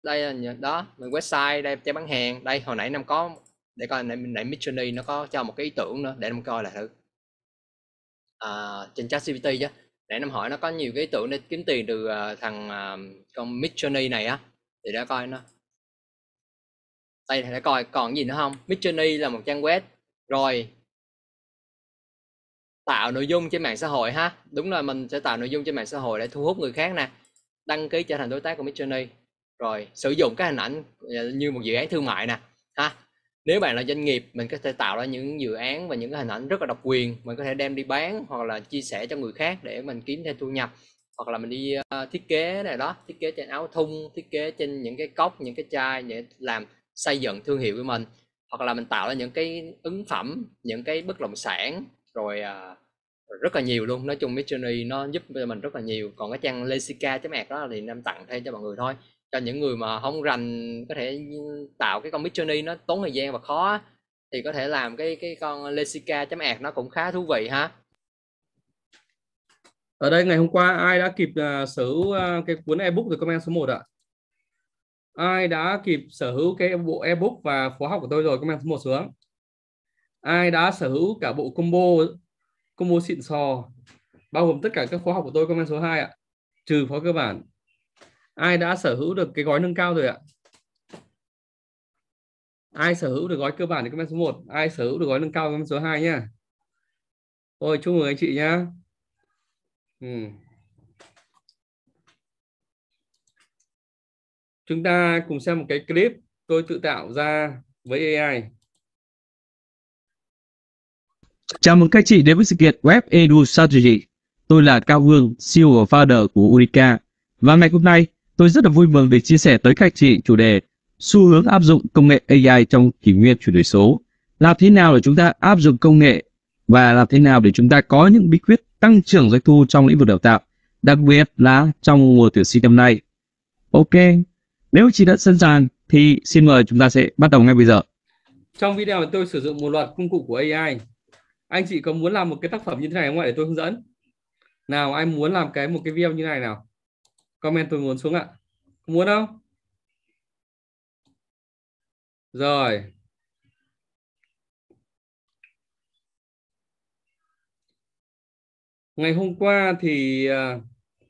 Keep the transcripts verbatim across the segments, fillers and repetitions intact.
Đây là đó, mình website đây, trang bán hàng đây. Hồi nãy Nam có để coi, nãy nãy Midjourney nó có cho một cái ý tưởng nữa để Nam coi là thử. À, trên ChatGPT chứ, để Nam hỏi nó có nhiều cái ý tưởng để kiếm tiền từ à, thằng à, con Midjourney này á, thì để coi nó đây, để coi còn gì nữa không. Midjourney là một trang web rồi tạo nội dung trên mạng xã hội ha. Đúng rồi, mình sẽ tạo nội dung trên mạng xã hội để thu hút người khác nè, đăng ký trở thành đối tác của Midjourney, rồi sử dụng các hình ảnh như một dự án thương mại nè ha. Nếu bạn là doanh nghiệp, mình có thể tạo ra những dự án và những cái hình ảnh rất là độc quyền, mình có thể đem đi bán hoặc là chia sẻ cho người khác để mình kiếm thêm thu nhập. Hoặc là mình đi uh, thiết kế này đó, thiết kế trên áo thun, thiết kế trên những cái cốc, những cái chai để làm xây dựng thương hiệu của mình. Hoặc là mình tạo ra những cái ứng phẩm, những cái bất động sản, rồi uh, rất là nhiều luôn. Nói chung Midjourney nó giúp cho mình rất là nhiều. Còn cái trang Lesica chấm ạc đó thì Nam tặng thêm cho mọi người thôi, cho những người mà không rành có thể tạo cái con Midjourney, nó tốn thời gian và khó thì có thể làm cái cái con Lesica chấm ạc, nó cũng khá thú vị ha. Ở đây ngày hôm qua ai đã kịp uh, sở hữu uh, cái cuốn ebook rồi, comment số một ạ? Ai đã kịp sở hữu cái bộ ebook và khóa học của tôi rồi, comment số một xuống. Ai đã sở hữu cả bộ combo combo xịn sò bao gồm tất cả các khóa học của tôi, comment số hai ạ, trừ khóa cơ bản. Ai đã sở hữu được cái gói nâng cao rồi ạ? Ai sở hữu được gói cơ bản thì comment số một, ai sở hữu được gói nâng cao comment số hai nhá. Ôi chúc mừng anh chị nhá. Ừ. Chúng ta cùng xem một cái clip tôi tự tạo ra với a i. Chào mừng các chị đến với sự kiện Web Edu Strategy. Tôi là Cao Vương, xê e ô và founder của Unica. Và ngày hôm nay, tôi rất là vui mừng để chia sẻ tới các chị chủ đề xu hướng áp dụng công nghệ a i trong kỷ nguyên chuyển đổi số. Làm thế nào để chúng ta áp dụng công nghệ và làm thế nào để chúng ta có những bí quyết tăng trưởng doanh thu trong lĩnh vực đào tạo, đặc biệt là trong mùa tuyển sinh năm nay. Ok, nếu chị đã sẵn sàng thì xin mời chúng ta sẽ bắt đầu ngay bây giờ. Trong video này tôi sử dụng một loạt công cụ của a i. Anh chị có muốn làm một cái tác phẩm như thế này không ạ, để tôi hướng dẫn? Nào, ai muốn làm cái một cái video như này nào? Comment tôi muốn xuống ạ. Muốn không? Rồi. Ngày hôm qua thì uh,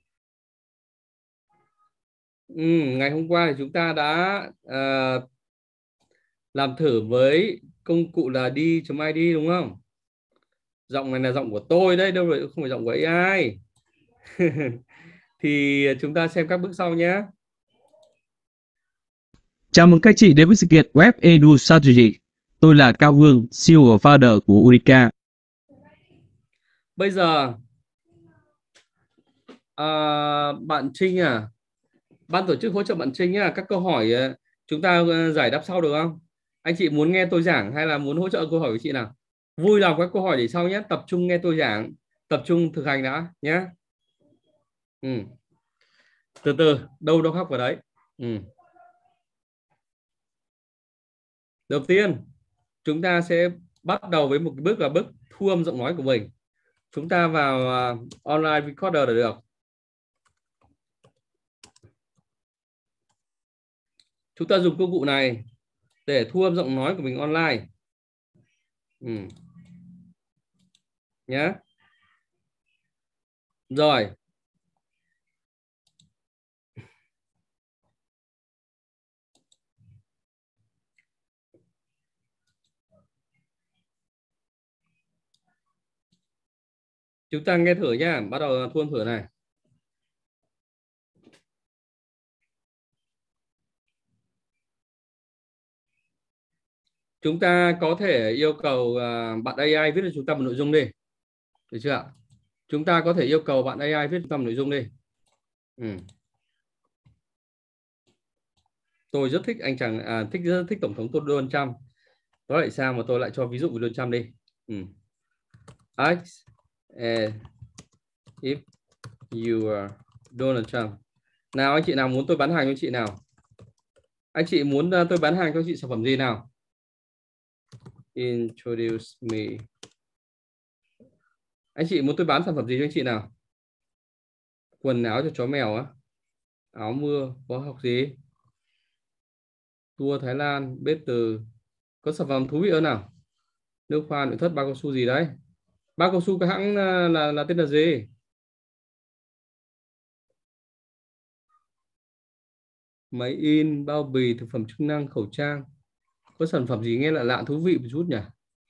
ừ, ngày hôm qua thì chúng ta đã uh, làm thử với công cụ là D.id đúng không? Giọng này là giọng của tôi đấy, đâu rồi không phải giọng của a i. Thì chúng ta xem các bước sau nhé. Chào mừng các chị đến với sự kiện Web Edu Strategy. Tôi là Cao Vương, xê e ô và founder của Unica. Bây giờ à, bạn Trinh à, ban tổ chức hỗ trợ bạn Trinh à, các câu hỏi chúng ta giải đáp sau được không? Anh chị muốn nghe tôi giảng hay là muốn hỗ trợ câu hỏi của chị nào? Vui lòng các câu hỏi để sau nhé, tập trung nghe tôi giảng, tập trung thực hành đã nhé. Ừ. Từ từ, đâu đâu học vào đấy. Ừ. Đầu tiên chúng ta sẽ bắt đầu với một cái bước là bước thu âm giọng nói của mình. Chúng ta vào uh, online recorder là được. Chúng ta dùng công cụ này để thu âm giọng nói của mình online. Ừ. Nhé. Rồi. Chúng ta nghe thử nhá, bắt đầu thu âm thử này. Chúng ta có thể yêu cầu uh, bạn a i viết cho chúng ta một nội dung đi. Được chưa ạ? Chúng ta có thể yêu cầu bạn a i viết cho chúng ta một nội dung đi. Ừ. Tôi rất thích anh chàng à, thích rất thích tổng thống Donald Trump. Đó lại sao mà tôi lại cho ví dụ về Donald Trump đi. Ừ. Ask uh, if you are Donald Trump. Nào anh chị nào muốn tôi bán hàng cho chị nào? Anh chị muốn uh, tôi bán hàng cho chị sản phẩm gì nào? Introduce me. Anh chị muốn tôi bán sản phẩm gì cho anh chị nào? Quần áo cho chó mèo á? Áo mưa, có học gì? tour Thái Lan, bếp từ. Có sản phẩm thú vị hơn nào? Nước hoa, nội thất, bao cao su gì đấy? Bao cao su cái hãng là, là, là tên là gì? Máy in, bao bì, thực phẩm chức năng, khẩu trang. Có sản phẩm gì nghe lạ lạ thú vị một chút nhỉ?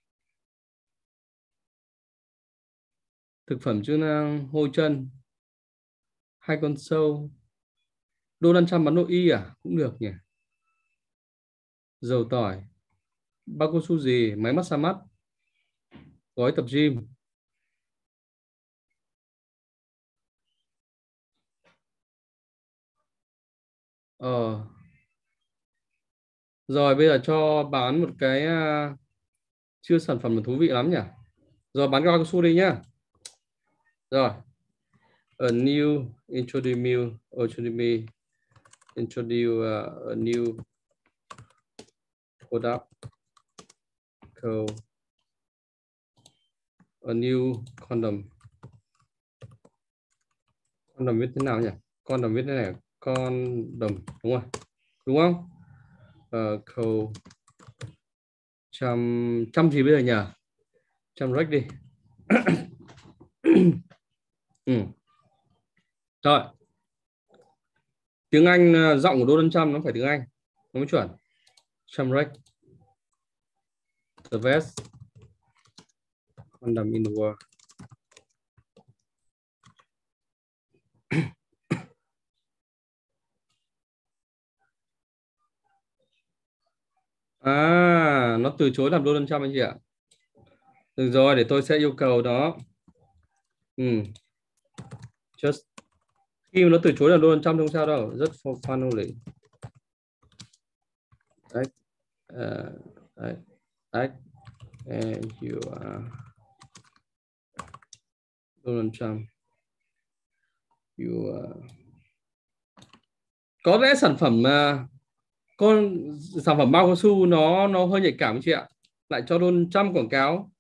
Thực phẩm chức năng, hôi chân, hai con sâu. Donald Trump bắn nội y à? Cũng được nhỉ. Dầu tỏi. Bao cao su gì? Máy massage mắt. Gói tập gym. Ờ. Rồi bây giờ cho bán một cái uh, chưa sản phẩm là thú vị lắm nhỉ. Rồi bán cao su đi nhá. Rồi. A new introduce meal, introduce me, introduce uh, a new product called a new condom. Condom viết thế nào nhỉ? Condom viết thế này, condom đúng không? Đúng không? Uh, called trăm trăm gì bây giờ nhỉ? Trăm rec đi. Ừ. Rồi. Tiếng Anh, giọng của Donald Trump nó phải tiếng Anh, nó mới chuẩn. Trăm rec. The best condom in the world. À, nó từ chối làm Donald Trump anh chị ạ. Được rồi, để tôi sẽ yêu cầu đó. Ừ. Just khi mà nó từ chối làm Donald Trump không sao đâu, rất for fun only. Đấy. Uh, đấy. Đấy. And you are Donald Trump. You are... Có lẽ sản phẩm uh, con sản phẩm bao cao su nó nó hơi nhạy cảm chị ạ, lại cho Donald Trump quảng cáo.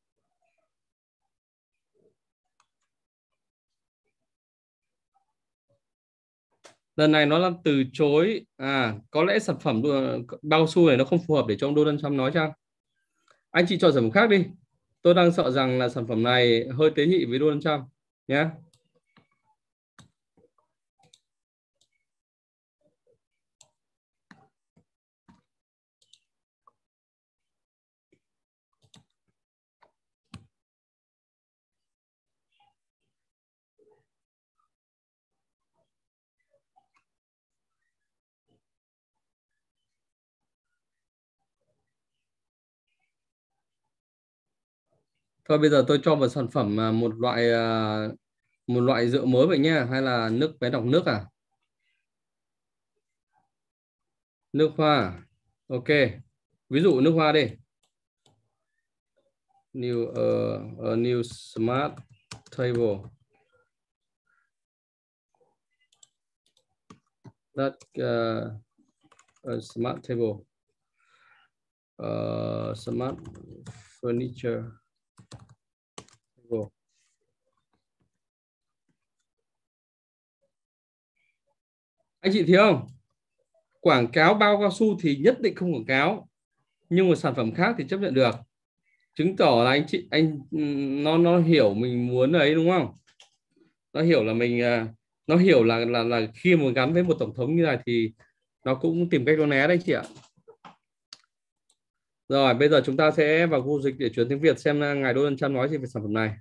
Lần này nó là từ chối. À, có lẽ sản phẩm bao cao su này nó không phù hợp để cho ông Donald Trump nói chăng? Anh chị chọn sản phẩm khác đi. Tôi đang sợ rằng là sản phẩm này hơi tế nhị với Donald Trump nhé. Thôi bây giờ tôi cho một sản phẩm, một loại một loại rượu mới vậy nhá, hay là nước bé đọc nước à? Nước hoa. Ok. Ví dụ nước hoa đi. New uh, a new smart table. That uh, a smart table. Uh, smart furniture. Table. Anh chị thấy không? Quảng cáo bao cao su thì nhất định không quảng cáo, nhưng một sản phẩm khác thì chấp nhận được. Chứng tỏ là anh chị anh nó nó hiểu mình muốn ấy đúng không? Nó hiểu là mình nó hiểu là là là khi mà gắn với một tổng thống như này thì nó cũng tìm cách nó né đấy chị ạ. Rồi bây giờ chúng ta sẽ vào khu dịch để chuyển tiếng Việt xem ngài Donald Trump nói gì về sản phẩm này.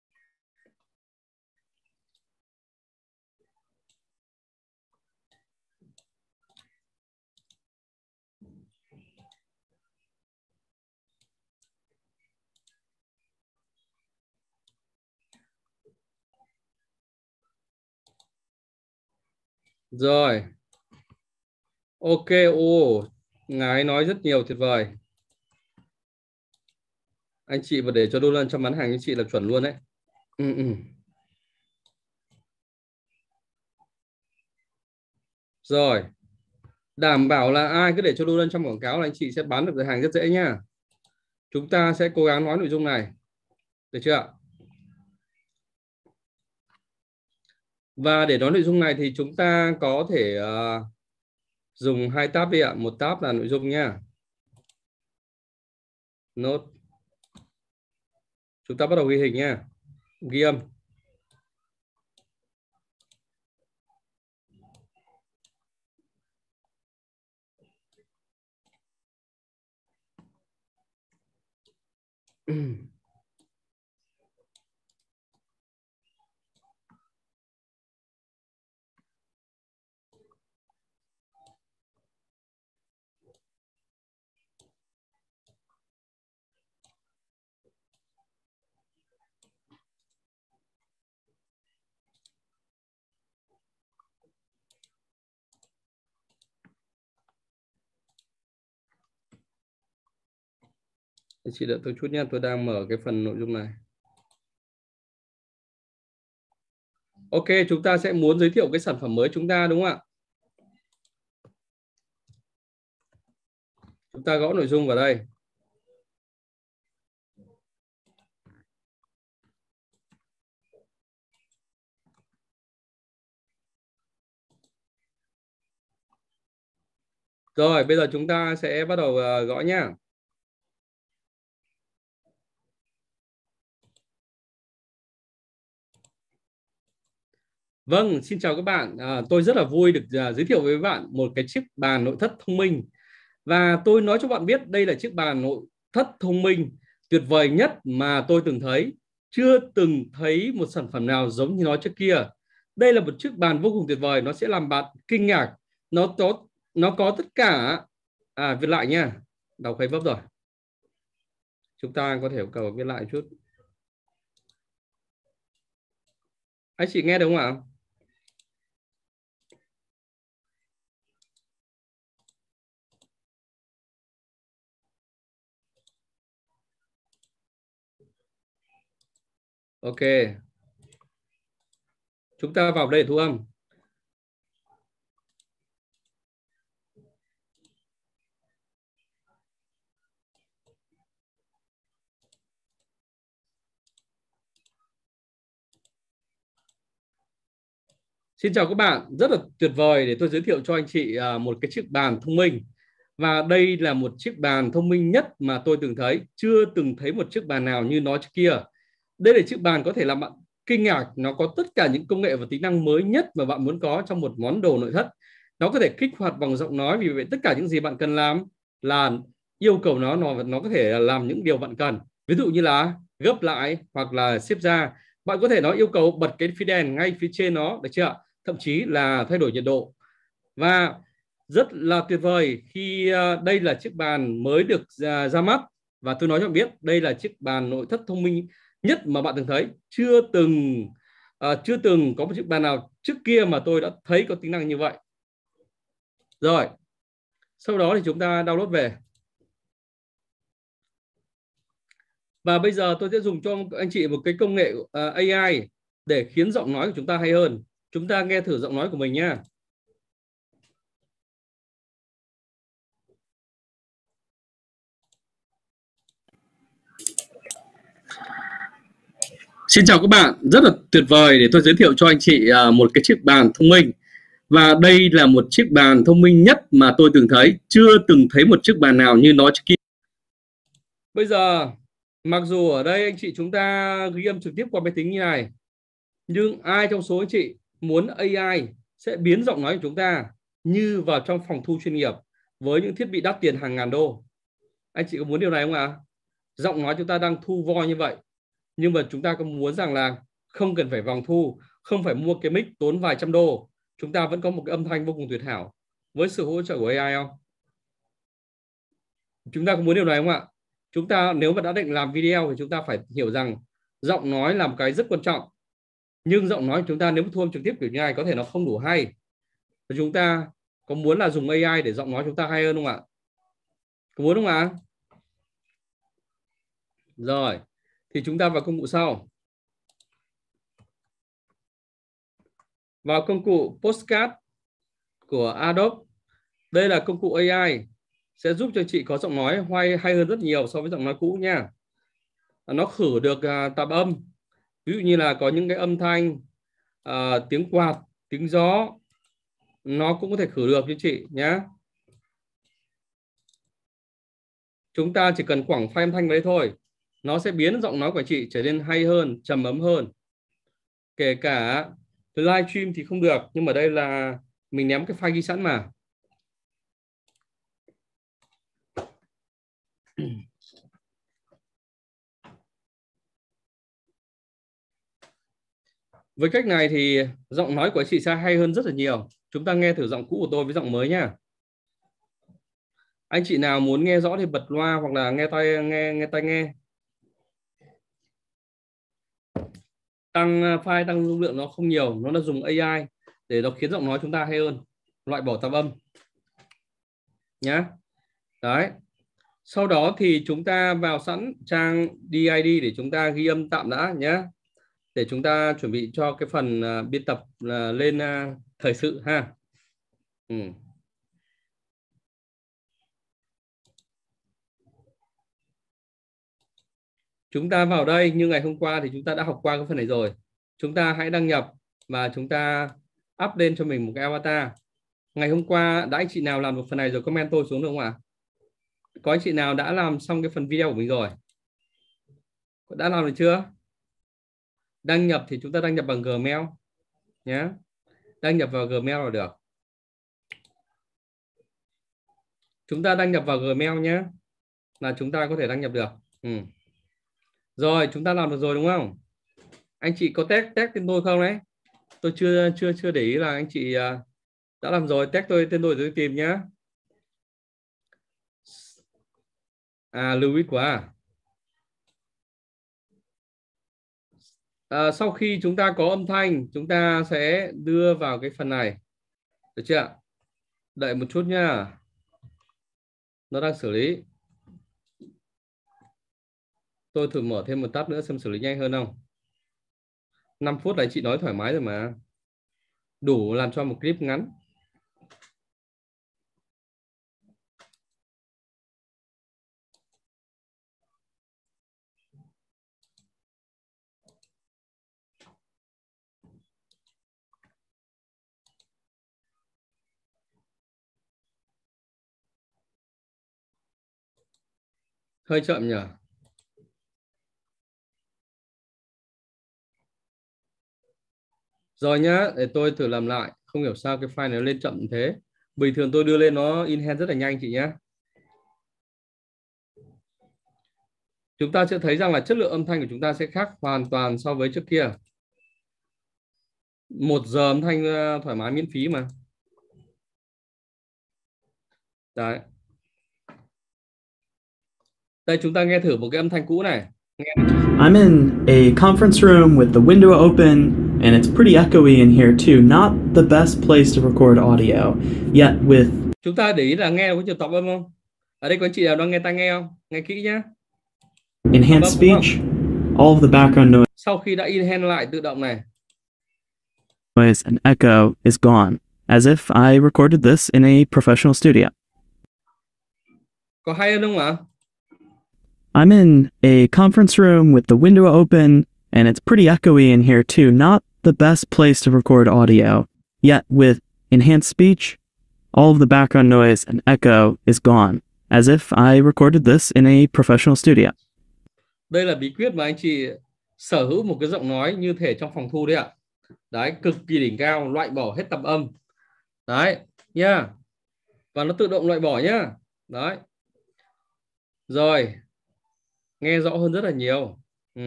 Rồi. Ok, ô, ngài nói rất nhiều, tuyệt vời. Anh chị mà để cho Donald Trump bán hàng anh chị là chuẩn luôn đấy. Ừ, ừ. Rồi. Đảm bảo là ai cứ để cho Donald Trump quảng cáo là anh chị sẽ bán được hàng rất dễ nhá. Chúng ta sẽ cố gắng nói nội dung này. Được chưa ạ? Và để nói nội dung này thì chúng ta có thể uh, Dùng hai tab đi ạ, một tab là nội dung nha. Nốt. Chúng ta bắt đầu ghi hình nha, ghi âm. Chị đợi tôi chút nha, tôi đang mở cái phần nội dung này. Ok, chúng ta sẽ muốn giới thiệu cái sản phẩm mới chúng ta đúng không ạ? Chúng ta gõ nội dung vào đây. Rồi, bây giờ chúng ta sẽ bắt đầu uh, gõ nhá. Vâng, xin chào các bạn. À, tôi rất là vui được uh, giới thiệu với các bạn một cái chiếc bàn nội thất thông minh. Và tôi nói cho bạn biết đây là chiếc bàn nội thất thông minh tuyệt vời nhất mà tôi từng thấy. Chưa từng thấy một sản phẩm nào giống như nó trước kia. Đây là một chiếc bàn vô cùng tuyệt vời, nó sẽ làm bạn kinh ngạc. Nó có nó có tất cả. À, viết lại nha. Đọc hay vấp rồi. Chúng ta có thể cầu viết lại chút. Anh chị nghe được không ạ? Ok. Chúng ta vào đây để thu âm. Xin chào các bạn, rất là tuyệt vời để tôi giới thiệu cho anh chị một cái chiếc bàn thông minh. Và đây là một chiếc bàn thông minh nhất mà tôi từng thấy. Chưa từng thấy một chiếc bàn nào như nó trước kia. Đây là chiếc bàn có thể làm bạn kinh ngạc. Nó có tất cả những công nghệ và tính năng mới nhất mà bạn muốn có trong một món đồ nội thất. Nó có thể kích hoạt bằng giọng nói. Vì vậy tất cả những gì bạn cần làm là yêu cầu nó, nó, nó có thể làm những điều bạn cần. Ví dụ như là gấp lại hoặc là xếp ra. Bạn có thể nói yêu cầu bật cái phi đèn ngay phía trên nó, được chưa? Thậm chí là thay đổi nhiệt độ. Và rất là tuyệt vời khi đây là chiếc bàn mới được ra, ra mắt. Và tôi nói cho bạn biết đây là chiếc bàn nội thất thông minh nhất mà bạn từng thấy. Chưa từng uh, chưa từng có một chiếc bàn nào trước kia mà tôi đã thấy có tính năng như vậy. Rồi, sau đó thì chúng ta download về. Và bây giờ tôi sẽ dùng cho anh chị một cái công nghệ uh, a i để khiến giọng nói của chúng ta hay hơn. Chúng ta nghe thử giọng nói của mình nha. Xin chào các bạn, rất là tuyệt vời để tôi giới thiệu cho anh chị một cái chiếc bàn thông minh. Và đây là một chiếc bàn thông minh nhất mà tôi từng thấy. Chưa từng thấy một chiếc bàn nào như nó trước kia. Bây giờ, mặc dù ở đây anh chị chúng ta ghi âm trực tiếp qua máy tính như này, nhưng ai trong số anh chị muốn a i sẽ biến giọng nói của chúng ta như vào trong phòng thu chuyên nghiệp với những thiết bị đắt tiền hàng ngàn đô? Anh chị có muốn điều này không ạ? Giọng nói chúng ta đang thu voi như vậy, nhưng mà chúng ta có muốn rằng là không cần phải vòng thu, không phải mua cái mic tốn vài trăm đô, chúng ta vẫn có một cái âm thanh vô cùng tuyệt hảo với sự hỗ trợ của a i không? Chúng ta có muốn điều này không ạ? Chúng ta nếu mà đã định làm video thì chúng ta phải hiểu rằng giọng nói là một cái rất quan trọng. Nhưng giọng nói của chúng ta nếu thu âm trực tiếp kiểu như này có thể nó không đủ hay. Và chúng ta có muốn là dùng a i để giọng nói chúng ta hay hơn không ạ? Có muốn không ạ? Rồi, thì chúng ta vào công cụ sau. Vào công cụ Postcard của Adobe. Đây là công cụ a i sẽ giúp cho chị có giọng nói hay, hay hơn rất nhiều so với giọng nói cũ nha. Nó khử được uh, tạp âm. Ví dụ như là có những cái âm thanh uh, tiếng quạt, tiếng gió, nó cũng có thể khử được cho chị nhé. Chúng ta chỉ cần quảng file âm thanh vào đấy thôi, nó sẽ biến giọng nói của chị trở nên hay hơn, trầm ấm hơn. Kể cả live stream thì không được, nhưng mà đây là mình ném cái file ghi sẵn mà. Với cách này thì giọng nói của chị sẽ hay hơn rất là nhiều. Chúng ta nghe thử giọng cũ của tôi với giọng mới nhá. Anh chị nào muốn nghe rõ thì bật loa hoặc là nghe tai nghe nghe tai nghe. Tăng file, tăng dung lượng nó không nhiều, nó là dùng a i để nó khiến giọng nói chúng ta hay hơn, loại bỏ tạp âm nhá. Đấy. Sau đó thì chúng ta vào sẵn trang đê i đê để chúng ta ghi âm tạm đã nhé, để chúng ta chuẩn bị cho cái phần uh, biên tập uh, lên uh, thời sự ha. Ừ. Chúng ta vào đây như ngày hôm qua thì chúng ta đã học qua cái phần này rồi. Chúng ta hãy đăng nhập và chúng ta up lên cho mình một cái avatar. Ngày hôm qua đã anh chị nào làm được phần này rồi comment tôi xuống được không ạ? Có anh chị nào đã làm xong cái phần video của mình rồi? Đã làm được chưa? Đăng nhập thì chúng ta đăng nhập bằng Gmail nhé. Đăng nhập vào Gmail là được. Chúng ta đăng nhập vào Gmail nhé, là chúng ta có thể đăng nhập được. Ừ. Rồi, chúng ta làm được rồi đúng không? Anh chị có test test tên tôi không đấy? Tôi chưa chưa chưa để ý là anh chị đã làm rồi. Test tôi tên tôi rồi tôi tìm nhé. À, lưu ý quá. À, sau khi chúng ta có âm thanh, chúng ta sẽ đưa vào cái phần này. Được chưa? Đợi một chút nhá. Nó đang xử lý. Tôi thử mở thêm một tab nữa xem xử lý nhanh hơn không. năm phút là chị nói thoải mái rồi mà. Đủ làm cho một clip ngắn. Hơi chậm nhỉ? Rồi nhá, để tôi thử làm lại. Không hiểu sao cái file này nó lên chậm như thế. Bình thường tôi đưa lên nó in hand rất là nhanh chị nhé. Chúng ta sẽ thấy rằng là chất lượng âm thanh của chúng ta sẽ khác hoàn toàn so với trước kia. Một giờ âm thanh thoải mái miễn phí mà. Đấy. Đây chúng ta nghe thử một cái âm thanh cũ này. Nghe này. I'm in a conference room with the window open and it's pretty echoey in here too. Not the best place to record audio. Yet with Chúng ta để ý là nghe có nhiều tạp âm không? Ở đây có anh chị nào đang nghe tai nghe không? Nghe kỹ nhé. enhanced speech, all of the background noise Sau khi đã in hand lại tự động này, and echo is gone, as if I recorded this in a professional studio. có hay hơn không ạ? I'm in a conference room with the window open and it's pretty echoey in here too. Not the best place to record audio. Yet with enhanced speech, all of the background noise and echo is gone, as if I recorded this in a professional studio. Đây là bí quyết mà anh chị sở hữu một cái giọng nói như thể trong phòng thu đấy ạ. Đấy, cực kỳ đỉnh cao, loại bỏ hết tạp âm. Đấy, nha. Và nó tự động loại bỏ nhá. Đấy. Rồi. Nghe rõ hơn rất là nhiều. Ừ.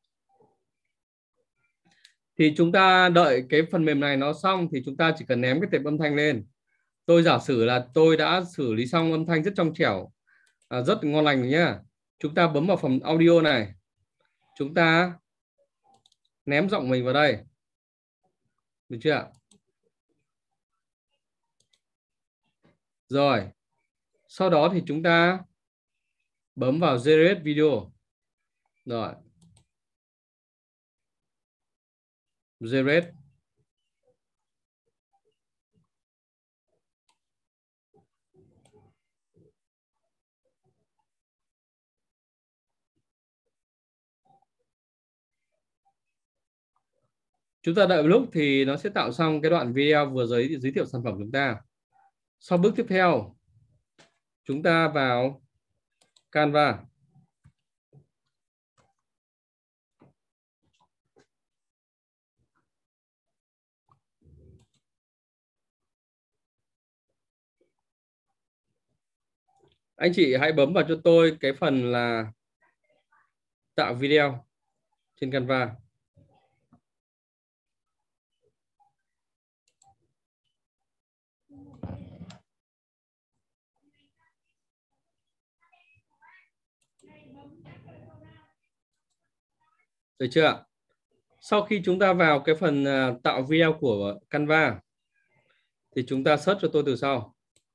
Thì chúng ta đợi cái phần mềm này nó xong thì chúng ta chỉ cần ném cái tệp âm thanh lên. Tôi giả sử là tôi đã xử lý xong âm thanh rất trong trẻo, à, rất ngon lành rồi nhá. Chúng ta bấm vào phần audio này. Chúng ta ném giọng mình vào đây. Được chưa ạ? Rồi. Sau đó thì chúng ta bấm vào generate video. Rồi. Generate. Chúng ta đợi một lúc thì nó sẽ tạo xong cái đoạn video vừa giới giới thiệu sản phẩm chúng ta. Sau bước tiếp theo, chúng ta vào Canva. Anh chị hãy bấm vào cho tôi cái phần là tạo video trên Canva. Được chưa? Sau khi chúng ta vào cái phần tạo video của Canva thì chúng ta search cho tôi từ sau.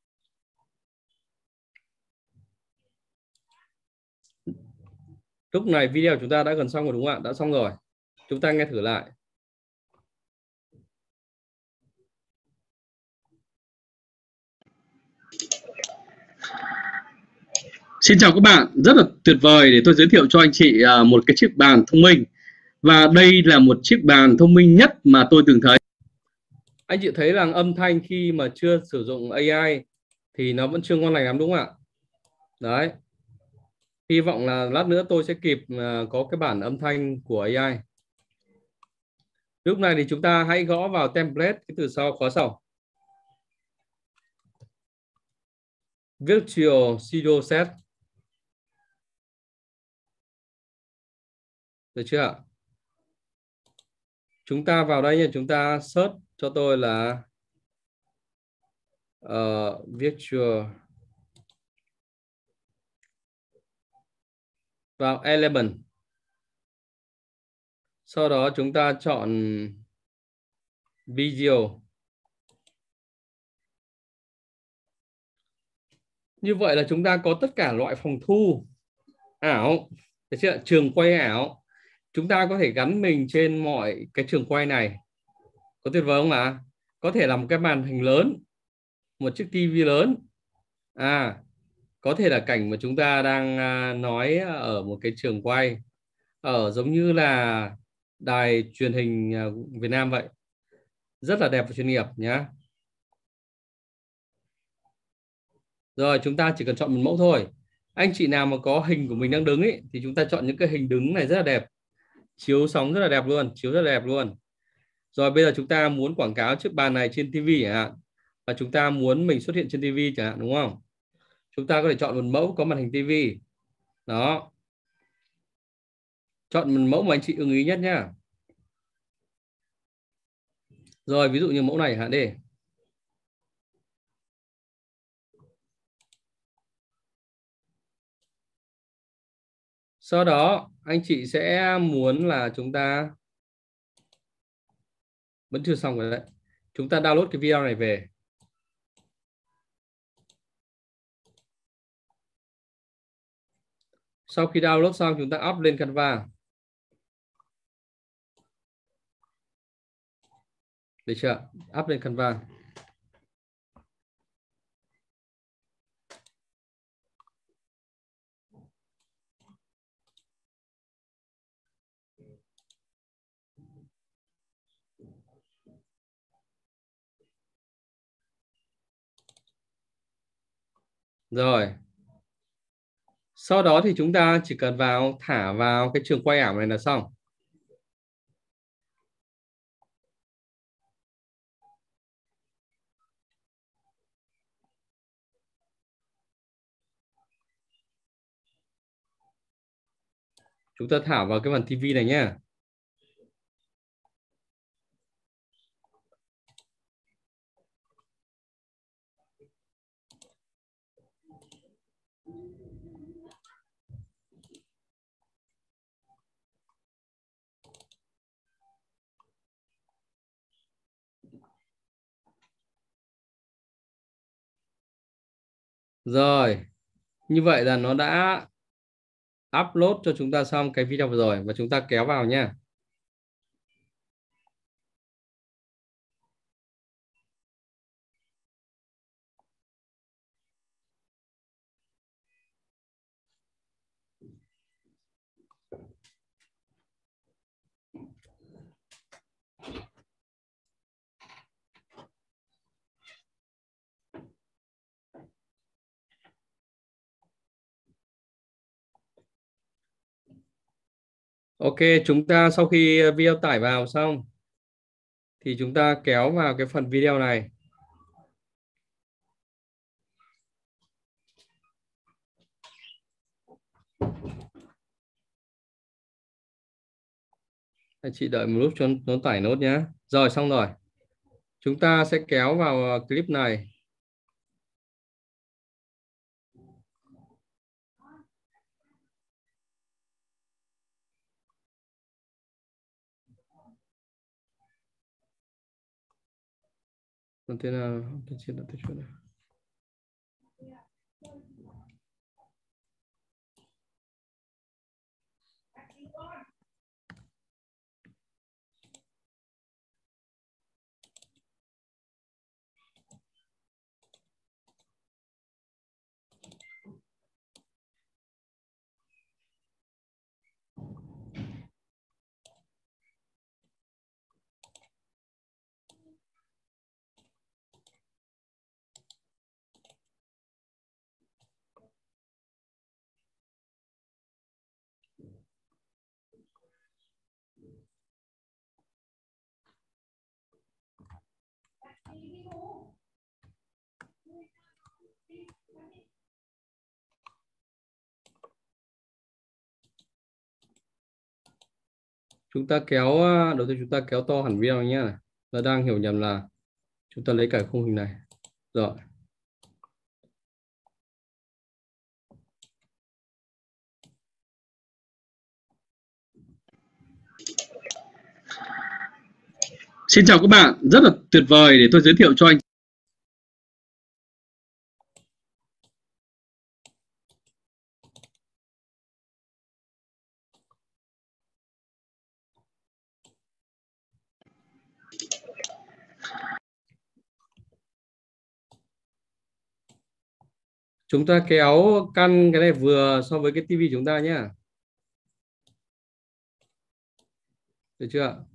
Lúc này video chúng ta đã gần xong rồi đúng không ạ? Đã xong rồi. Chúng ta nghe thử lại. Xin chào các bạn, rất là tuyệt vời để tôi giới thiệu cho anh chị một cái chiếc bàn thông minh. Và đây là một chiếc bàn thông minh nhất mà tôi từng thấy. Anh chị thấy rằng âm thanh khi mà chưa sử dụng a i thì nó vẫn chưa ngon lành lắm đúng không ạ? Đấy. Hy vọng là lát nữa tôi sẽ kịp có cái bản âm thanh của a i. Lúc này thì chúng ta hãy gõ vào template cái từ sau khóa sau. Virtual Studio Set. Được chưa ạ? Chúng ta vào đây nha, chúng ta search cho tôi là uh, Virtual, vào Element. Sau đó chúng ta chọn Video. Như vậy là chúng ta có tất cả loại phòng thu ảo, được chưa? Trường quay ảo. Chúng ta có thể gắn mình trên mọi cái trường quay này. Có tuyệt vời không ạ? Có thể là một cái màn hình lớn, một chiếc tivi lớn. À, có thể là cảnh mà chúng ta đang nói ở một cái trường quay, ở giống như là đài truyền hình Việt Nam vậy. Rất là đẹp và chuyên nghiệp nhé. Rồi chúng ta chỉ cần chọn một mẫu thôi. Anh chị nào mà có hình của mình đang đứng ấy thì chúng ta chọn những cái hình đứng này rất là đẹp. Chiếu sóng rất là đẹp luôn, chiếu rất là đẹp luôn. Rồi bây giờ chúng ta muốn quảng cáo chiếc bàn này trên tivi chẳng hạn, và chúng ta muốn mình xuất hiện trên tivi chẳng hạn, đúng không? Chúng ta có thể chọn một mẫu có màn hình tivi. Đó. Chọn một mẫu mà anh chị ưng ý nhất nhá. Rồi ví dụ như mẫu này chẳng hạn đi. Sau đó anh chị sẽ muốn là chúng ta vẫn chưa xong rồi đấy. Chúng ta download cái video này về. Sau khi download xong chúng ta up lên Canva. Được chưa? Up lên Canva. Rồi. Sau đó thì chúng ta chỉ cần vào thả vào cái trường quay ảo này là xong. Chúng ta thả vào cái màn tivi này nhé. Rồi. Như vậy là nó đã upload cho chúng ta xong cái video vừa rồi, và chúng ta kéo vào nha. Ok, chúng ta sau khi video tải vào xong thì chúng ta kéo vào cái phần video này. Anh chị đợi một lúc cho nó tải nốt nhé. Rồi, xong rồi. Chúng ta sẽ kéo vào clip này. Đầu tiên là tôi chia được cái chỗ này. Chúng ta kéo, đầu tiên chúng ta kéo to hẳn video nhé. Nó đang hiểu nhầm là chúng ta lấy cả khung hình này. Rồi. Xin chào các bạn, rất là tuyệt vời để tôi giới thiệu cho anh. Chúng ta kéo căn cái này vừa so với cái tivi chúng ta nhé. Được chưa?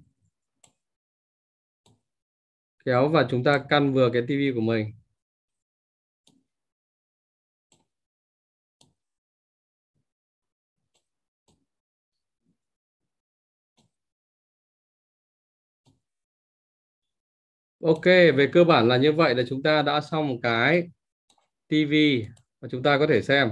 Kéo và chúng ta căn vừa cái tivi của mình. Ok, về cơ bản là như vậy là chúng ta đã xong một cái tivi và chúng ta có thể xem.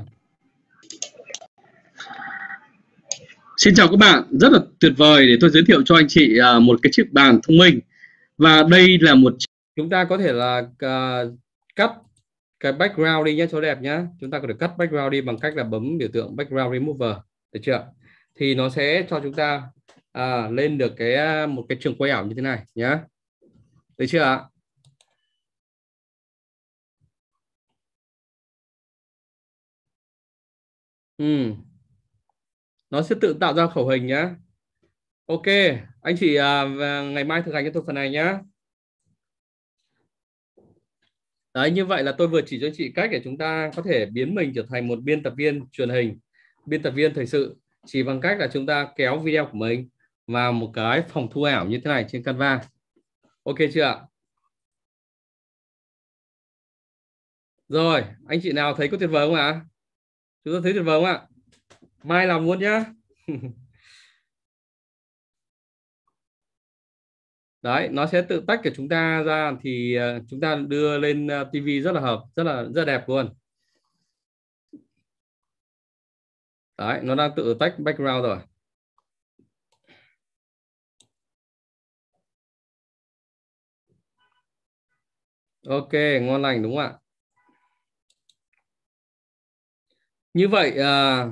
Xin chào các bạn, rất là tuyệt vời để tôi giới thiệu cho anh chị uh, một cái chiếc bàn thông minh. Và đây là một... Chúng ta có thể là uh, cắt cái background đi nhé cho đẹp nhé. Chúng ta có thể cắt background đi bằng cách là bấm biểu tượng background remover, được chưa? Thì nó sẽ cho chúng ta uh, lên được cái một cái trường quay ảo như thế này nhé. Được chưa ạ? Ừ. Nó sẽ tự tạo ra khẩu hình nhé. Ok, anh chị uh, ngày mai thực hành cho tôi phần này nhé. Đấy, như vậy là tôi vừa chỉ cho chị cách để chúng ta có thể biến mình trở thành một biên tập viên truyền hình, biên tập viên thời sự, chỉ bằng cách là chúng ta kéo video của mình vào một cái phòng thu ảo như thế này trên Canva. Ok chưa ạ? Rồi, anh chị nào thấy có tuyệt vời không ạ? Chúng ta thấy tuyệt vời không ạ? Mai làm luôn nhá. Đấy, nó sẽ tự tách của chúng ta ra thì chúng ta đưa lên tivi rất là hợp, rất là rất là đẹp luôn. Đấy, nó đang tự tách background rồi. Ok, ngon lành đúng không ạ? Như vậy à,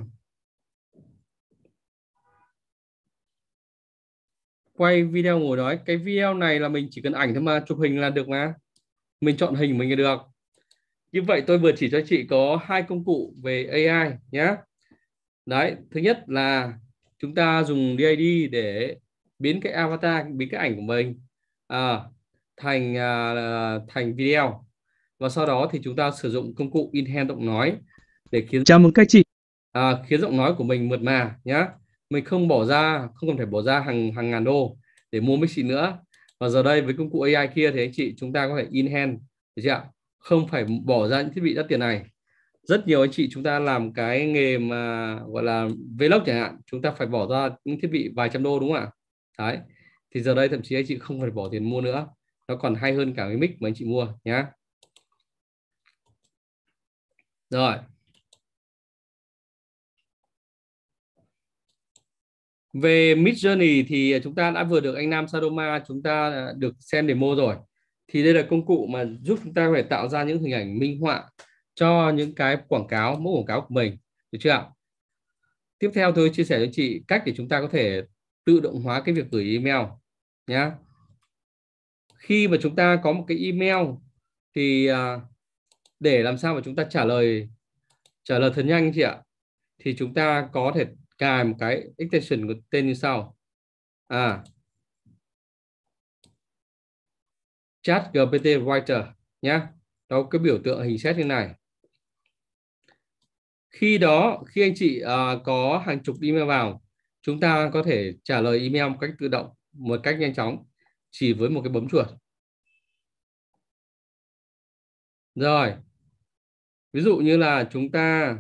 quay video ngồi đó, cái video này là mình chỉ cần ảnh thôi mà, chụp hình là được mà. Mình chọn hình mình được. Như vậy tôi vừa chỉ cho chị có hai công cụ về a i nhé. Đấy, thứ nhất là chúng ta dùng đê a đê để biến cái avatar, biến cái ảnh của mình à, thành à, thành video. Và sau đó thì chúng ta sử dụng công cụ enhance giọng nói để khiến Chào mừng các chị. À, khiến giọng nói của mình mượt mà nhá. Mình không bỏ ra, không cần phải bỏ ra hàng hàng ngàn đô để mua mic xịn nữa. Và giờ đây với công cụ a i kia thì anh chị chúng ta có thể enhance, được chưa? Không phải bỏ ra những thiết bị đắt tiền này rất nhiều anh chị chúng ta làm cái nghề mà gọi là vlog chẳng hạn, chúng ta phải bỏ ra những thiết bị vài trăm đô đúng không ạ? Đấy, thì giờ đây thậm chí anh chị không phải bỏ tiền mua nữa, nó còn hay hơn cả cái mic mà anh chị mua nhá. Rồi, về Midjourney thì chúng ta đã vừa được anh Nam Sadoma chúng ta được xem demo rồi. Thì đây là công cụ mà giúp chúng ta có thể tạo ra những hình ảnh minh họa cho những cái quảng cáo, mẫu quảng cáo của mình, được chưa ạ? Tiếp theo tôi chia sẻ cho chị cách để chúng ta có thể tự động hóa cái việc gửi email nhá. Khi mà chúng ta có một cái email thì để làm sao mà chúng ta trả lời trả lời thật nhanh chị ạ, thì chúng ta có thể cài một cái extension có tên như sau. À, ChatGPT Writer nhá. Đó, cái biểu tượng hình xét như này. Khi đó, khi anh chị uh, có hàng chục email vào, chúng ta có thể trả lời email một cách tự động, một cách nhanh chóng, chỉ với một cái bấm chuột. Rồi, ví dụ như là chúng ta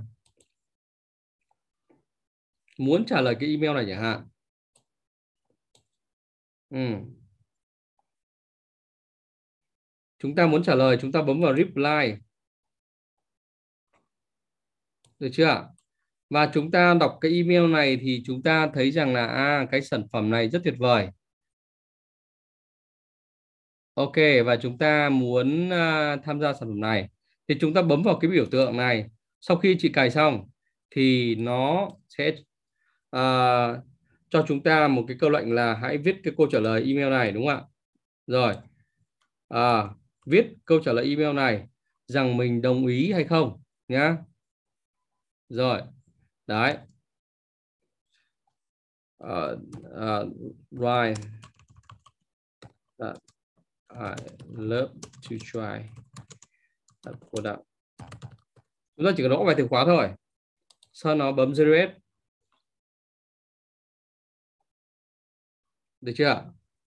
muốn trả lời cái email này chẳng hạn. Ừ. Chúng ta muốn trả lời, chúng ta bấm vào reply. Được chưa ạ? Và chúng ta đọc cái email này thì chúng ta thấy rằng là à, cái sản phẩm này rất tuyệt vời. Ok, và chúng ta muốn uh, tham gia sản phẩm này thì chúng ta bấm vào cái biểu tượng này. Sau khi chị cài xong thì nó sẽ uh, cho chúng ta một cái câu lệnh là hãy viết cái câu trả lời email này, đúng không ạ? Rồi, à, viết câu trả lời email này rằng mình đồng ý hay không nhá. Rồi, đấy. Uh, uh, right. Uh, I love to try that product. Chúng ta chỉ cần gõ vài từ khóa thôi. Sau nó bấm generate. Được chưa?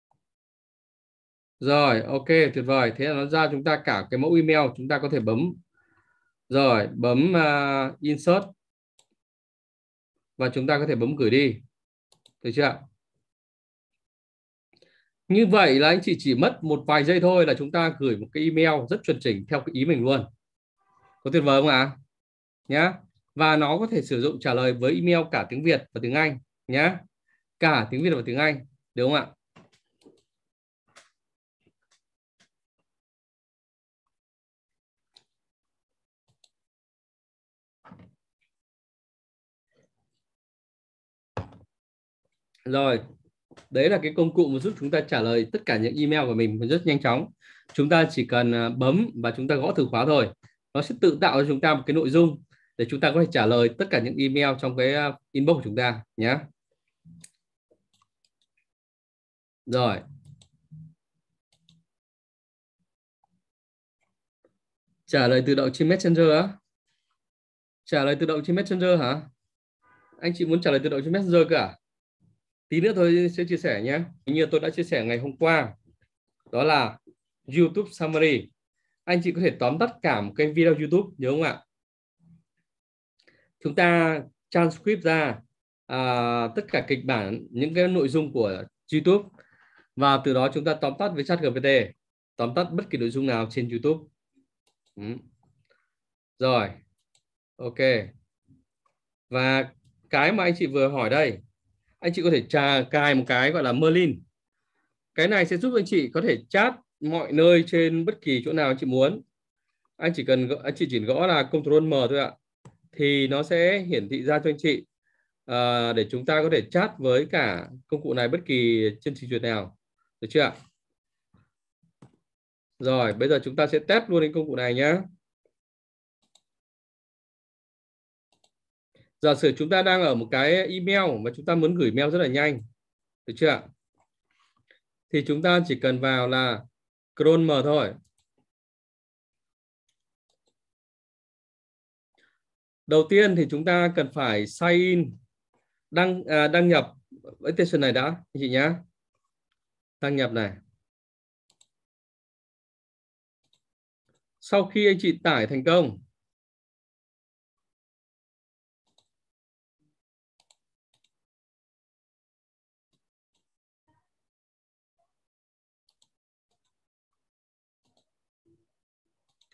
Rồi, ok, tuyệt vời. Thế là nó ra chúng ta cả cái mẫu email, chúng ta có thể bấm. Rồi, bấm uh, insert. Và chúng ta có thể bấm gửi đi. Được chưa? Như vậy là anh chị chỉ mất một vài giây thôi là chúng ta gửi một cái email rất chuẩn chỉnh theo cái ý mình luôn. Có tuyệt vời không ạ? À? Nhá. Và nó có thể sử dụng trả lời với email cả tiếng Việt và tiếng Anh nhá. Cả tiếng Việt và tiếng Anh, đúng không ạ? Rồi, đấy là cái công cụ mà giúp chúng ta trả lời tất cả những email của mình rất nhanh chóng. Chúng ta chỉ cần bấm và chúng ta gõ từ khóa thôi. Nó sẽ tự tạo cho chúng ta một cái nội dung để chúng ta có thể trả lời tất cả những email trong cái inbox của chúng ta nhé. Rồi. Trả lời tự động trên Messenger á? Trả lời tự động trên Messenger hả? Anh chị muốn trả lời tự động trên Messenger cả? Tí nữa tôi sẽ chia sẻ nhé. Như tôi đã chia sẻ ngày hôm qua, đó là YouTube Summary. Anh chị có thể tóm tắt cả một cái video YouTube, nhớ không ạ? Chúng ta transcript ra à, tất cả kịch bản, những cái nội dung của YouTube, và từ đó chúng ta tóm tắt với ChatGPT, tóm tắt bất kỳ nội dung nào trên YouTube. Ừ. Rồi, ok. Và cái mà anh chị vừa hỏi đây, anh chị có thể trà cài một cái gọi là Merlin. Cái này sẽ giúp anh chị có thể chat mọi nơi trên bất kỳ chỗ nào anh chị muốn. Anh chỉ cần anh chị chỉ gõ là Control M thôi ạ, thì nó sẽ hiển thị ra cho anh chị à, để chúng ta có thể chat với cả công cụ này bất kỳ trên trình duyệt nào, được chưa ạ? Rồi, bây giờ chúng ta sẽ test luôn đến công cụ này nhé. Giả sử chúng ta đang ở một cái email mà chúng ta muốn gửi mail rất là nhanh, được chưa ạ? Thì chúng ta chỉ cần vào là Ctrl M thôi. Đầu tiên thì chúng ta cần phải sign in, đăng à, đăng nhập extension này đã anh chị nhé. Đăng nhập này. Sau khi anh chị tải thành công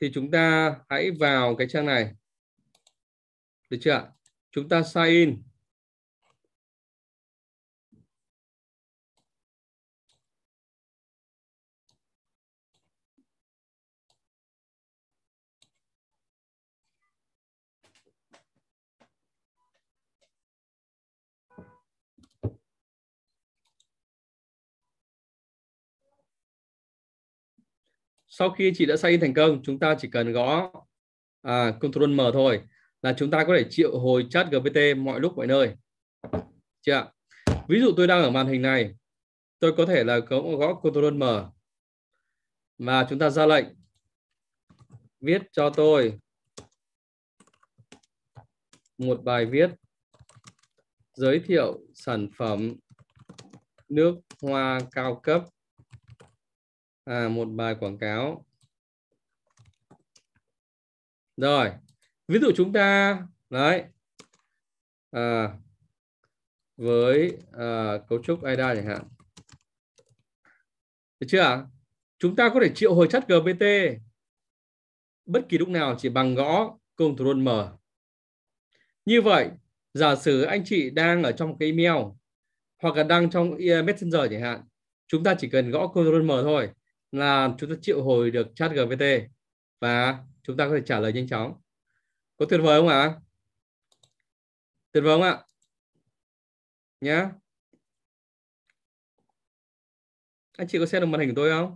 thì chúng ta hãy vào cái trang này. Được chưa ạ? Chúng ta sign in. Sau khi chị đã sign in thành công, chúng ta chỉ cần gõ à, Ctrl M thôi là chúng ta có thể triệu hồi chat giê pê tê mọi lúc mọi nơi. Chưa? Ví dụ tôi đang ở màn hình này, tôi có thể là gõ, gõ Ctrl M và chúng ta ra lệnh viết cho tôi một bài viết giới thiệu sản phẩm nước hoa cao cấp, à, một bài quảng cáo. Rồi, ví dụ chúng ta đấy à, với à, cấu trúc a i đê a chẳng hạn. Được chưa ạ? Chúng ta có thể triệu hồi chat giê pê tê bất kỳ lúc nào chỉ bằng gõ Ctrl M. Như vậy, giả sử anh chị đang ở trong cái email hoặc là đang trong Messenger chẳng hạn, chúng ta chỉ cần gõ Ctrl M thôi là chúng ta triệu hồi được chat giê pê tê và chúng ta có thể trả lời nhanh chóng. Có tuyệt vời không ạ? Tuyệt vời không ạ? Nhá. Anh chị có xem được màn hình của tôi không?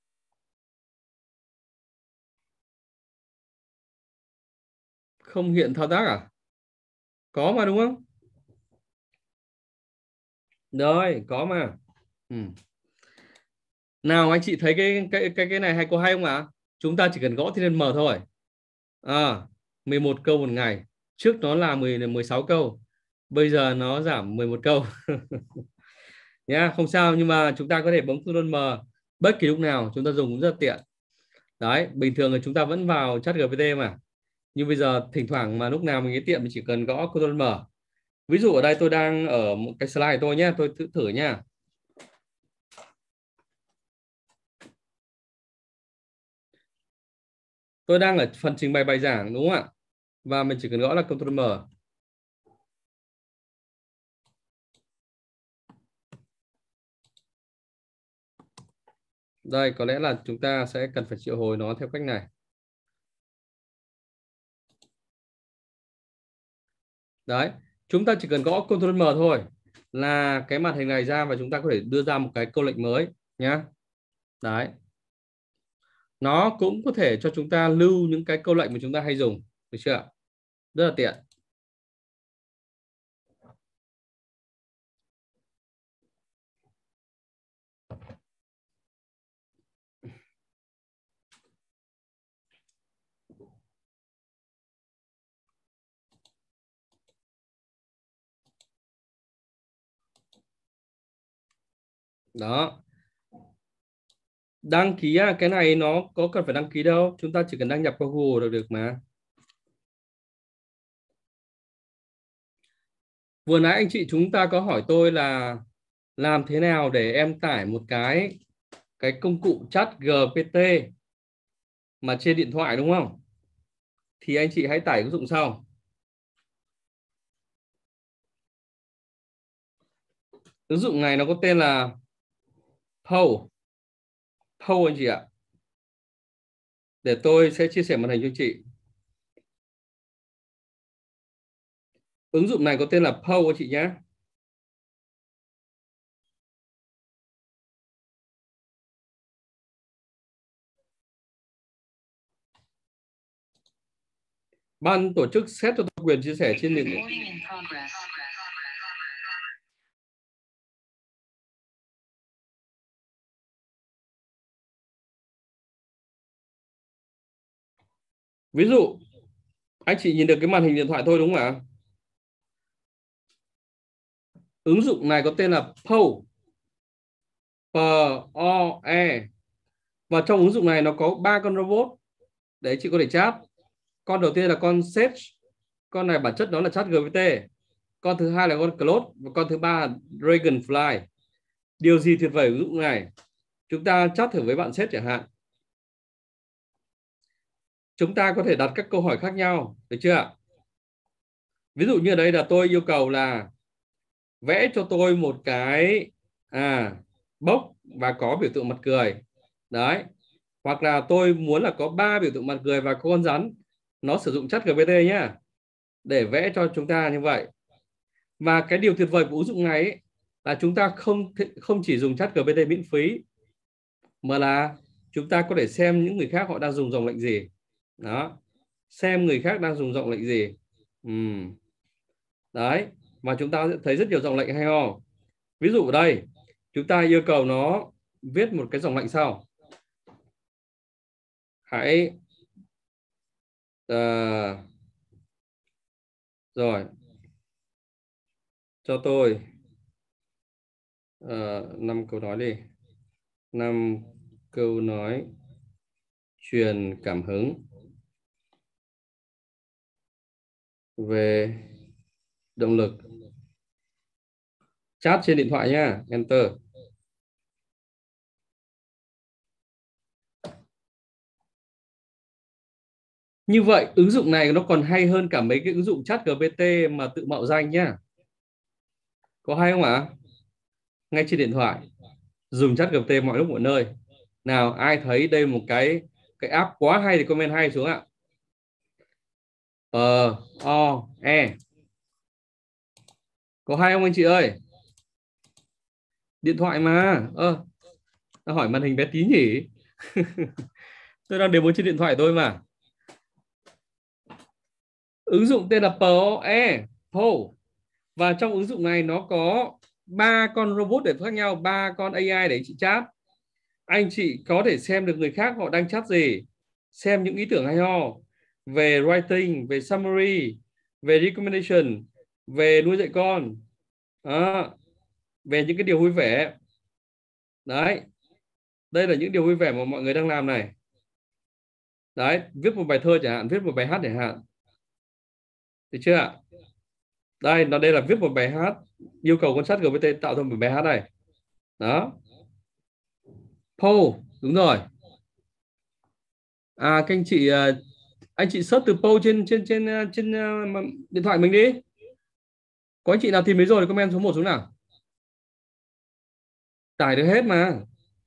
Không hiện thao tác à? Có mà đúng không? Rồi, có mà. Ừ. Nào anh chị thấy cái cái cái cái này hay có hay không ạ? Chúng ta chỉ cần gõ thêm M thôi. À, mười một câu một ngày. Trước nó là mười, mười sáu câu. Bây giờ nó giảm mười một câu. Nhá, không sao, nhưng mà chúng ta có thể bấm Ctrl M bất kỳ lúc nào chúng ta dùng cũng rất tiện. Đấy, bình thường là chúng ta vẫn vào chat giê pê tê mà. Nhưng bây giờ thỉnh thoảng mà lúc nào mình cái tiệm mình chỉ cần gõ Ctrl M. Ví dụ ở đây tôi đang ở một cái slide tôi nhé, tôi thử thử nhá. Tôi đang ở phần trình bày bài giảng đúng không ạ? Và mình chỉ cần gõ là Ctrl M. Đây, có lẽ là chúng ta sẽ cần phải triệu hồi nó theo cách này. Đấy, chúng ta chỉ cần gõ Ctrl M thôi là cái màn hình này ra và chúng ta có thể đưa ra một cái câu lệnh mới nhá. Đấy. Nó cũng có thể cho chúng ta lưu những cái câu lệnh mà chúng ta hay dùng, được chưa ạ? Rất là tiện. Đó. Đăng ký à, cái này nó có cần phải đăng ký đâu, chúng ta chỉ cần đăng nhập qua Google được được mà. Vừa nãy anh chị chúng ta có hỏi tôi là làm thế nào để em tải một cái cái công cụ chat giê pê tê mà trên điện thoại đúng không? Thì anh chị hãy tải ứng dụng sau. Ứng dụng này nó có tên là Pow. Pow anh chị ạ. Để tôi sẽ chia sẻ màn hình cho anh chị. Ứng dụng này có tên là Pow anh chị nhé. Ban tổ chức xét cho tôi quyền chia sẻ trên nền tảng. Ví dụ anh chị nhìn được cái màn hình điện thoại thôi đúng không ạ? Ứng dụng này có tên là Pow. P O E. Và trong ứng dụng này nó có ba con robot để chị có thể chat. Con đầu tiên là con Sage. Con này bản chất nó là chat giê pê tê. Con thứ hai là con Claude và con thứ ba là Dragonfly. Điều gì tuyệt vời ứng dụng này? Chúng ta chat thử với bạn Sage chẳng hạn. chúng ta có thể đặt các câu hỏi khác nhau, được chưa ạ? Ví dụ như ở đây là tôi yêu cầu là vẽ cho tôi một cái à, box và có biểu tượng mặt cười. Đấy. Hoặc là tôi muốn là có ba biểu tượng mặt cười và có con rắn. Nó sử dụng ChatGPT nhá, để vẽ cho chúng ta như vậy. Và cái điều tuyệt vời của ứng dụng này ấy, là chúng ta không không chỉ dùng ChatGPT miễn phí, mà là chúng ta có thể xem những người khác họ đang dùng dòng lệnh gì. Đó. Xem người khác đang dùng dòng lệnh gì. Uhm. Đấy. Và chúng ta sẽ thấy rất nhiều dòng lệnh hay ho. Ví dụ ở đây, chúng ta yêu cầu nó viết một cái dòng lệnh sau. Hãy uh, rồi cho tôi uh, năm câu nói đi. năm câu nói truyền cảm hứng về động lực. Chat trên điện thoại nhá, enter. Như vậy ứng dụng này nó còn hay hơn cả mấy cái ứng dụng ChatGPT mà tự mạo danh nhá. Có hay không ạ? Ngay trên điện thoại dùng ChatGPT mọi lúc mọi nơi. Nào, ai thấy đây một cái cái app quá hay thì comment hay xuống ạ. Ờ, o, e. Có hay không anh chị ơi? Điện thoại mà. Ơ, à, hỏi màn hình bé tí nhỉ? Tôi đang demo trên điện thoại tôi mà. Ứng dụng tên là pê o e, pê o. Và trong ứng dụng này nó có ba con robot để khác nhau, ba con a i để anh chị chat. Anh chị có thể xem được người khác họ đang chat gì, xem những ý tưởng hay ho về writing, về summary, về recommendation, về nuôi dạy con, đó, về những cái điều vui vẻ. Đấy, đây là những điều vui vẻ mà mọi người đang làm này. Đấy, viết một bài thơ chẳng hạn, viết một bài hát chẳng hạn. Được chưa ạ? Đây, nó đây là viết một bài hát, yêu cầu con ChatGPT tạo ra một bài hát này. Đó. Poll, đúng rồi. À, các anh chị, anh chị search từ Poll trên trên trên trên điện thoại mình đi. Có anh chị nào tìm thấy rồi thì comment số một xuống nào. Tải được hết mà.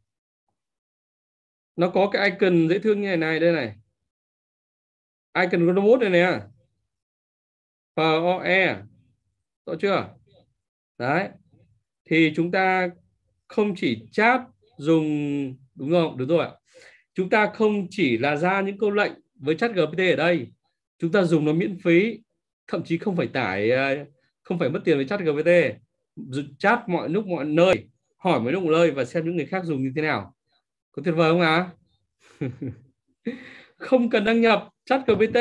Nó có cái icon dễ thương như này này, đây này. Icon của robot này nè. pê o e. Rõ chưa? Đấy. Thì chúng ta không chỉ chat dùng, đúng không? Đúng rồi ạ. Chúng ta không chỉ là ra những câu lệnh với ChatGPT ở đây, chúng ta dùng nó miễn phí, thậm chí không phải tải, không phải mất tiền với ChatGPT, chat mọi lúc mọi nơi, hỏi mọi lúc mọi nơi và xem những người khác dùng như thế nào. Có tuyệt vời không ạ? À? Không cần đăng nhập ChatGPT.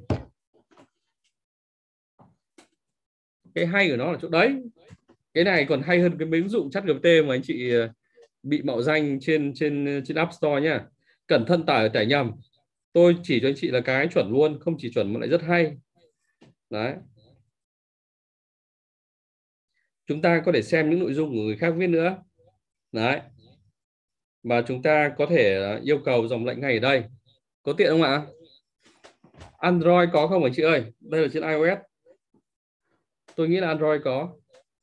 Cái hay của nó là chỗ đấy. Cái này còn hay hơn cái mấy ứng dụng ChatGPT mà anh chị bị mạo danh trên trên trên App Store nhá. Cẩn thận tải tải nhầm. Tôi chỉ cho anh chị là cái chuẩn luôn, không chỉ chuẩn mà lại rất hay. Đấy. Chúng ta có thể xem những nội dung của người khác viết nữa. Đấy. Và chúng ta có thể yêu cầu dòng lệnh ngay ở đây. Có tiện không ạ? Android có không anh chị ơi? Đây là trên iOS. Tôi nghĩ là Android có.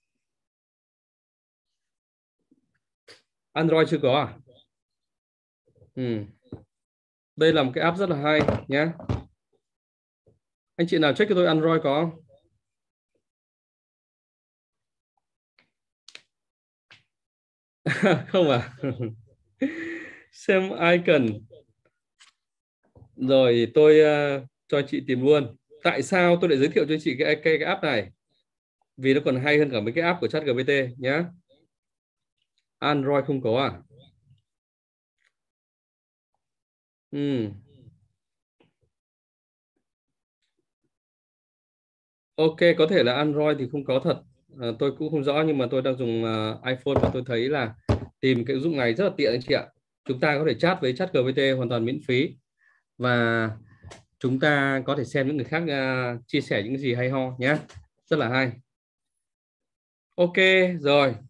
Android chưa có à? Ừ. Đây là một cái app rất là hay nhé. Anh chị nào check cho tôi Android có không? Không à? Xem icon. Rồi tôi uh, cho chị tìm luôn. Tại sao tôi lại giới thiệu cho chị cái, cái, cái app này? Vì nó còn hay hơn cả mấy cái app của ChatGPT nhé. Android không có à? Ừ. Ok, có thể là Android thì không có thật. À, tôi cũng không rõ, nhưng mà tôi đang dùng uh, iPhone và tôi thấy là tìm cái ứng dụng này rất là tiện anh chị ạ. Chúng ta có thể chat với ChatGPT hoàn toàn miễn phí. Và chúng ta có thể xem những người khác uh, chia sẻ những gì hay ho nhé. Rất là hay. Ok, rồi.